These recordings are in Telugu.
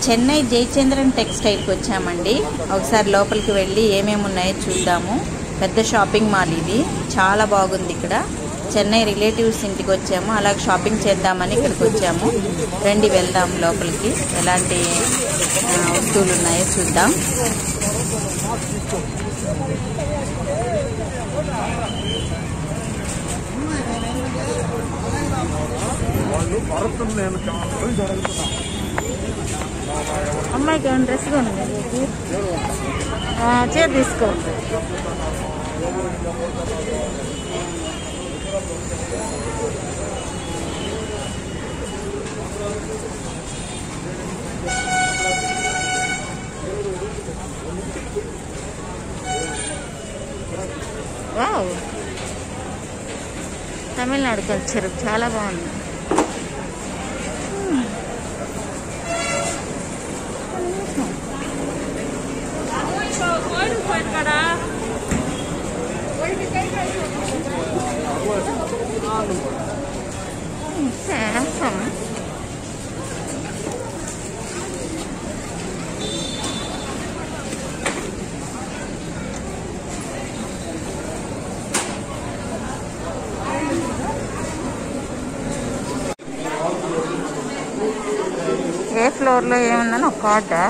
చెన్నై జయచంద్రన్ టెక్స్టైల్కి వచ్చామండి. ఒకసారి లోపలికి వెళ్ళి ఏమేమి ఉన్నాయో చూద్దాము. పెద్ద షాపింగ్ మాల్ ఇది, చాలా బాగుంది. ఇక్కడ చెన్నై రిలేటివ్స్ ఇంటికి వచ్చాము, అలాగే షాపింగ్ చేద్దామని ఇక్కడికి వచ్చాము. రండి వెళ్దాం లోపలికి, ఎలాంటి వస్తువులు ఉన్నాయో చూద్దాం. అమ్మాయికి ఏమైనా డ్రెస్ కొనుంది, చీర తీసుకో. వావ్, తమిళనాడు కల్చర్ చాలా బాగుంది. ఏ ఫ్లోర్లో ఏముందని ఒక కార్డా?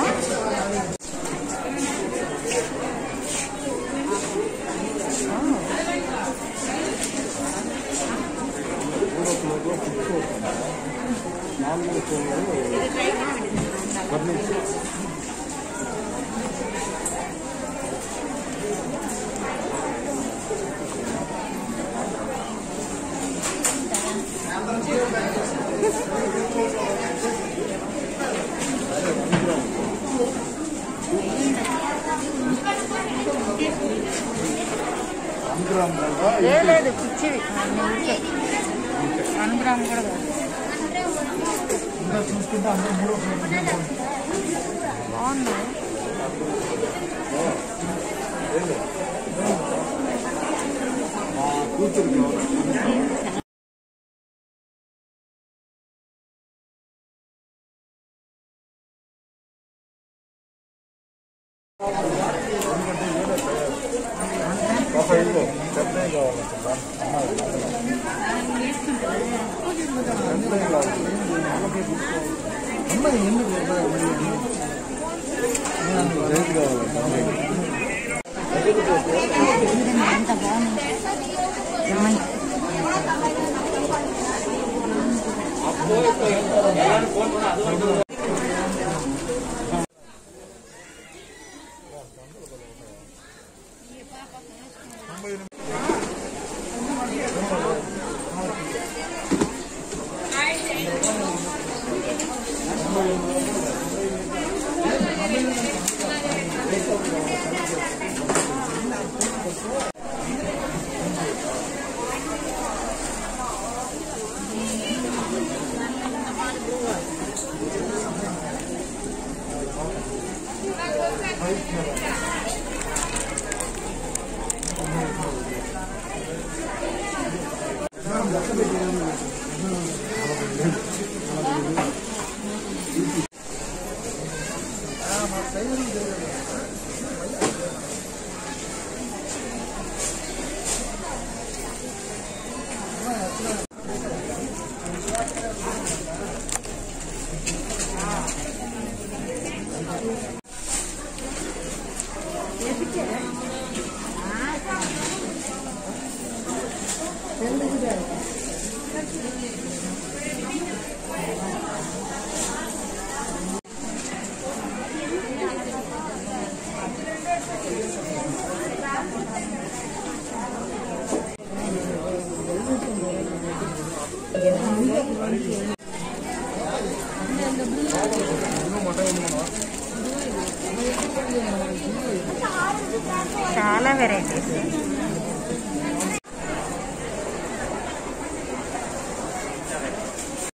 లేదు పిచ్చివి, 1 గ్రామ్ కూడా బాగుంది. చాలా వెరైటీస్.